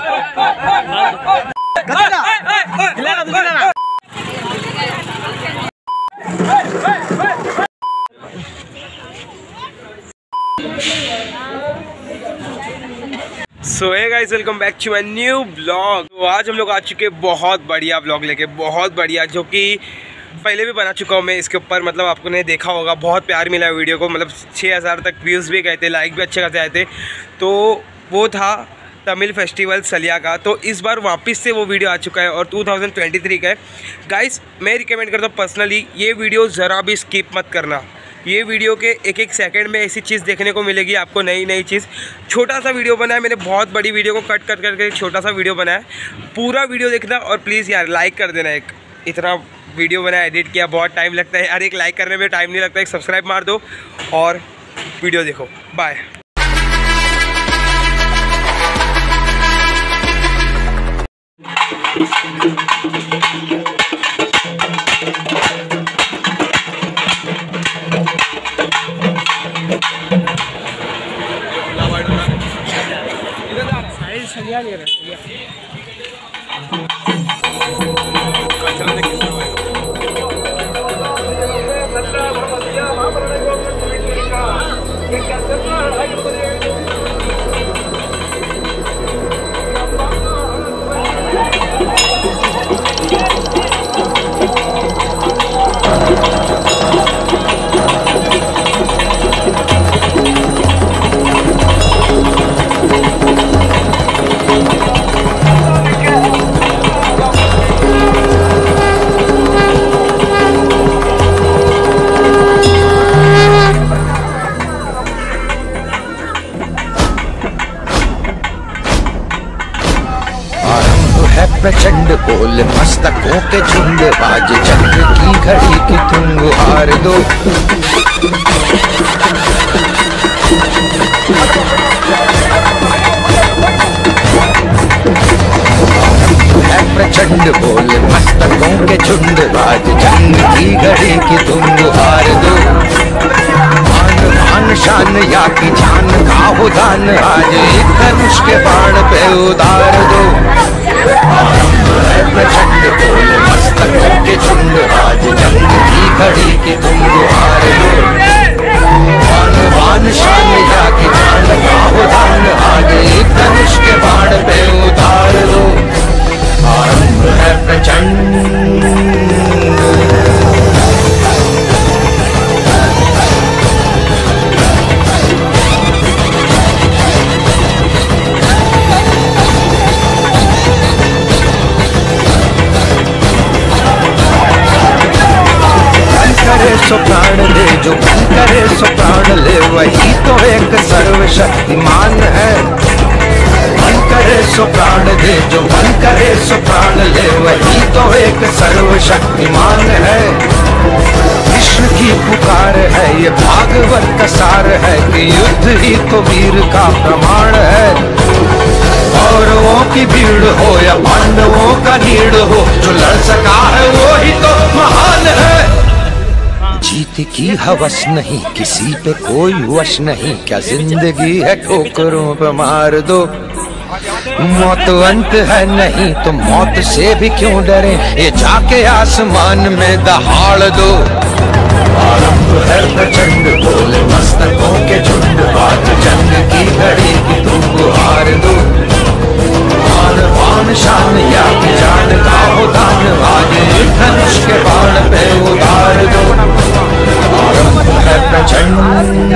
So hey guys, welcome back to my new blog. तो आज हम लोग आ चुके बहुत बढ़िया ब्लॉग लेके, बहुत बढ़िया, जो कि पहले भी बना चुका हूँ मैं इसके ऊपर। मतलब आपको ने देखा होगा, बहुत प्यार मिला है वीडियो को। मतलब 6000 तक व्यूज़ भी गए थे, लाइक भी अच्छे खासे आए थे। तो वो था तमिल फेस्टिवल सलिया का। तो इस बार वापस से वो वीडियो आ चुका है और 2023 का है। गाइस मैं रिकमेंड करता हूँ पर्सनली, ये वीडियो ज़रा भी स्किप मत करना। ये वीडियो के एक एक सेकंड में ऐसी चीज़ देखने को मिलेगी आपको, नई नई चीज़। छोटा सा वीडियो बनाया मैंने, बहुत बड़ी वीडियो को कट करके छोटा सा वीडियो बनाया। पूरा वीडियो देखना और प्लीज़ यार लाइक कर देना। एक इतना वीडियो बनाया, एडिट किया, बहुत टाइम लगता है यार। एक लाइक करने में टाइम नहीं लगता, एक सब्सक्राइब मार दो और वीडियो देखो। बाय। प्रचंड बोल मस्तकों के झुंड, बाज चक्र की घड़ी की तुम गुहार दो। है प्रचंड बोल मस्तकों के झुंड, बाज चक्र की घड़ी की तुम गुहार दो। मान मान शान या की जान का हो दान, आज एक धनुष के बाण पे उतार दो। प्रचंड बोल मस्तकों के झुंड, आज जंग की घड़ी की तुम गुहार दो। मान मान शान या की जान का हो दान, आज एक धनुष के बाण पे उतार दो। आरंभ है प्रचंड। सो प्राण दे, जो मन करे सो प्राण ले, वही तो एक सर्वशक्तिमान है। मन करे सो प्राण दे, जो मन करे सो प्राण ले, वही तो एक सर्वशक्तिमान है। कृष्ण की पुकार है, ये भागवत का सार है, कि युद्ध ही तो वीर का प्रमाण है। कौरवों की भीड़ हो या पांडवों का नीड़ हो, जो लड़ सका है वो ही तो महान है। जीत की हवस नहीं, किसी पे कोई वश नहीं, क्या जिंदगी है ठोकरों पे मार दो। मौत अंत है नहीं तो मौत से भी क्यों डरे, ये जाके आसमान में दहाड़ दो। आरंभ है प्रचंड बोल मस्तकों के झुंड, बात जंग की घड़ी की तुम गुहार दो। मान मान शान या की जान का हो दान, आज एक धनुष के बाण पे उतार दो। आरंभ है प्रचंड।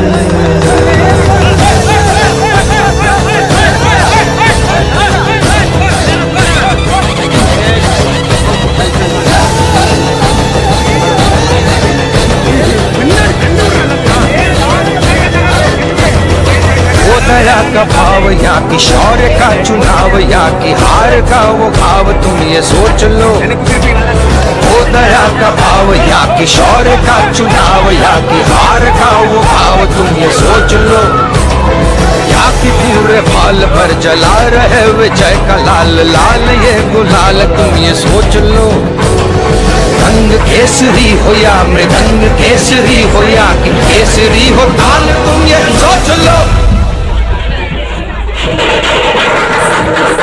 दया का भाव या की शौर्य का चुनाव, या की हार का वो भाव तुम ये सोच लो। वो दया का भाव या की शौर्य का चुनाव, या की हार का वो भाव तुम ये सोच लो। या कि पूरे बाल पर जला रहे विजय का लाल लाल ये गुलाल, तुम ये सोच लो। रंग केसरी हो या मृदंग केसरी हो, या कि केसरी हो ताल, तुम ये सोच लो।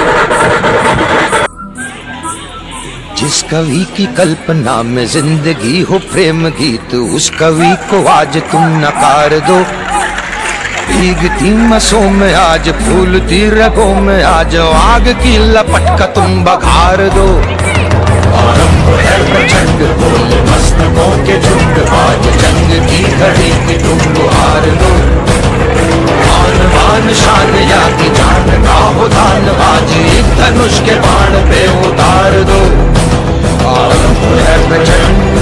कवि की कल्पना में जिंदगी हो प्रेम गीत, उस कवि को आज तुम नकार दो। भीगती मसों में आज फूलती रगों में आज आग की लपट का तुम बघार दो। आरंभ है प्रचंड बोल मस्तकों के झुंड, आज जंग की घड़ी की तुम गुहार दो। आन बान शान या की जान का हो दान, आज एक धनुष के बाण पे उतार दो। आरंभ है प्रचंड,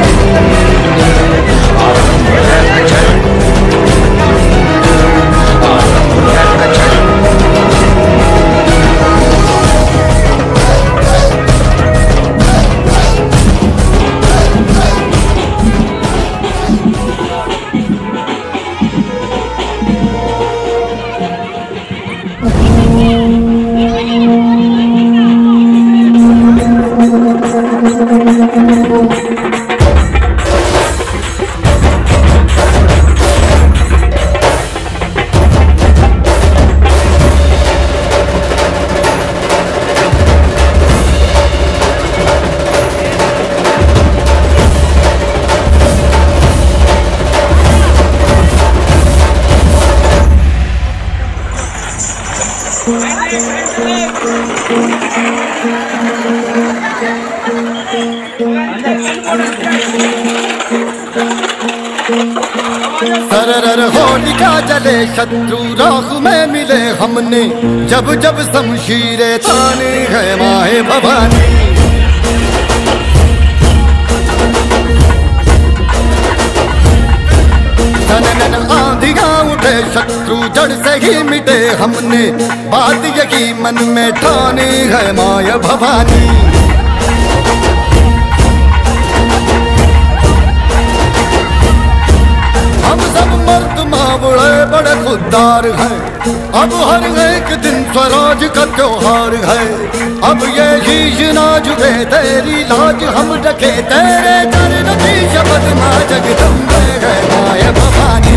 आरंभ है प्रचंड, आरंभ है प्रचंड। सरर होलिका जले शत्रु राह में मिले हमने, जब जब शमशीरें ताने है माए भवानी। नन आंधियां उठे शत्रु जड़ से ही मिटे हमने, बात यही मन में ठानी है माया भवानी। हम सब मर्द मावड़े बड़े खुददार हैं, अब हर एक दिन स्वराज का त्योहार है। अब ये शीश ना झुके तेरी लाज हम रखे, तेरे चरण की शपथ मां जगदम्बे है माया भवानी।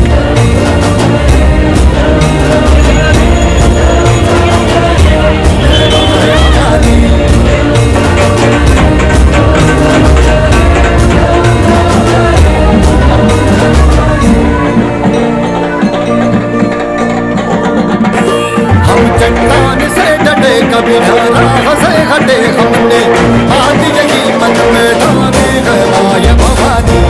चट्टान से डटे कभी राह से हटे हमने, आज यही मन में ठाने है माया भवानी।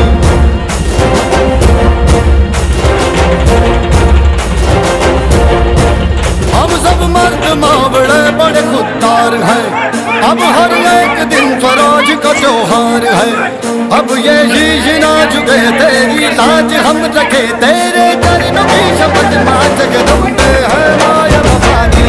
हम सब मर्द मावड़े बड़े खुददार हैं, अब हर एक दिन स्वराज का त्योहार है। अब ये शीश ना झुके तेरी लाज हम रखे, तेरे चरणों की शपथ मां जगदम्बे है माया भवानी।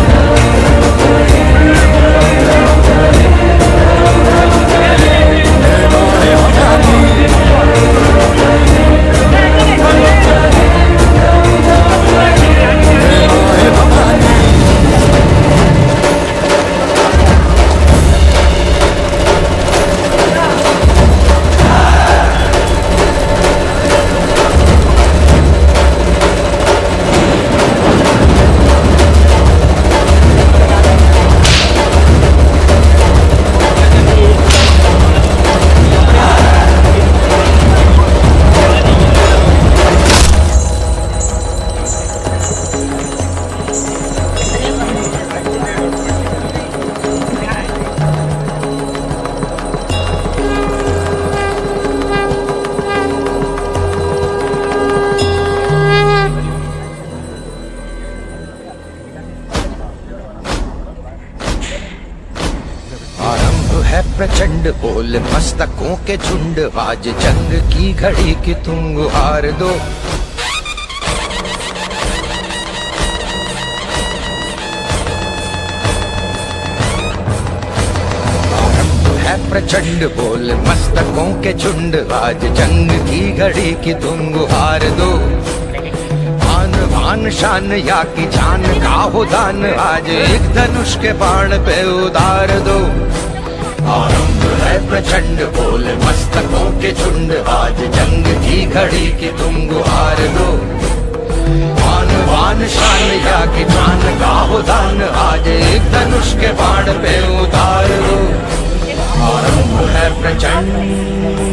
प्रचंड बोल मस्तकों के झुंड, आज जंग की घड़ी की तुम गुहार दो। है प्रचंड बोल मस्तकों के झुंड, आज जंग की घड़ी की तुम गुहार दो। आन बान शान या की जान का हो दान, आज एक धनुष के बाण पे उतार दो। आरंभ है प्रचंड बोल मस्तकों के झुंड, आज जंग की घड़ी की तुम गुहार दो। आन बान शान या की जान का हो दान, आज एक धनुष के बाण पे उतार दो। आरंभ है प्रचंड।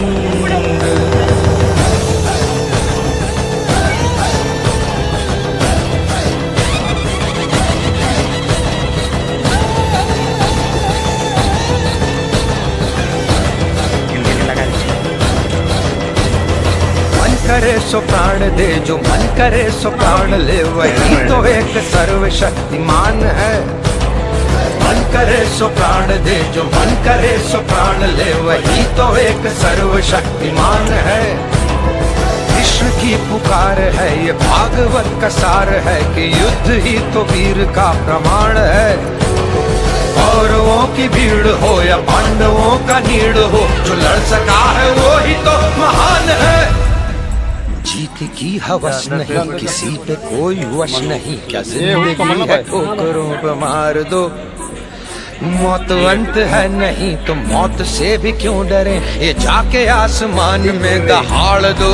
मन करे सो प्राण दे, जो मन करे सो प्राण ले, वही तो एक सर्वशक्तिमान है। मन करे सो प्राण दे, जो मन करे सो प्राण ले, वही तो एक सर्वशक्तिमान है। कृष्ण की पुकार है, ये भागवत का सार है कि युद्ध ही तो वीर का प्रमाण है। कौरवों की भीड़ हो या पांडवों का नीड़ हो, जो लड़ सका है वो ही तो महान है। जीत की हवस नहीं, किसी पे कोई वश नहीं, क्या जिंदगी है ठोकरों पे मार दो। मौत अंत है नहीं तो मौत से भी क्यों डरे, ये जाके आसमान में दहाड़ दो।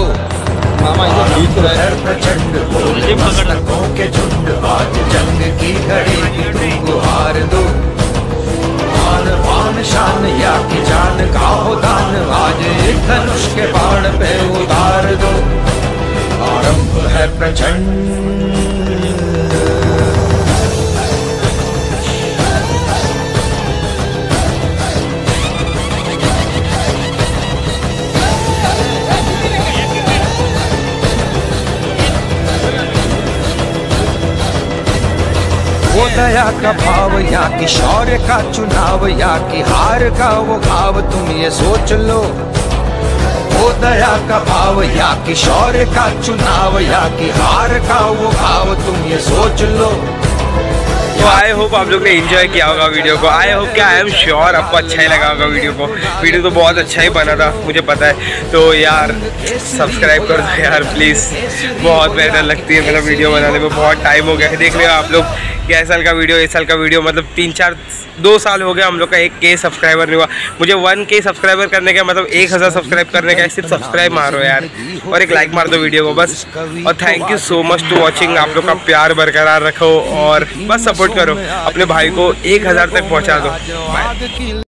प्रचंड बोले मस्तकों के झुंड, आज जंग की घड़ी तुम गुहार दो। आन बान शान या की जान का हो दान, आज एक धनुष के बाण पे उतार दो। आरंभ है प्रचंड। वो दया का भाव या कि शौर्य का चुनाव, या कि हार का वो घाव, तुम ये सोच लो। वो दया का भाव या कि शौर्य का चुनाव, या कि हार का वो घाव, तुम ये सोच लो। तो आई होप आप लोग ने एंजॉय किया होगा वीडियो को। आई होप क्या, आई एम श्योर आपको अच्छा ही लगा होगा वीडियो को। वीडियो तो बहुत अच्छा ही बना था, मुझे पता है। तो यार सब्सक्राइब कर दो यार प्लीज़, बहुत मेहनत लगती है मतलब वीडियो बनाने में, बहुत टाइम हो गया है। देख लिया आप लोग, 11 साल का वीडियो, 1 साल का वीडियो, मतलब 2 साल हो गया हम लोग का 1K सब्सक्राइबर नहीं हुआ। मुझे 1K सब्सक्राइबर करने का मतलब 1000 सब्सक्राइब करने का, सिर्फ सब्सक्राइब मारो यार और एक लाइक मार दो वीडियो को बस। और thank you so much to watching. आप लोग का प्यार बरकरार रखो और बस सपोर्ट करो, अपने भाई को 1000 तक पहुँचा दो। बाय।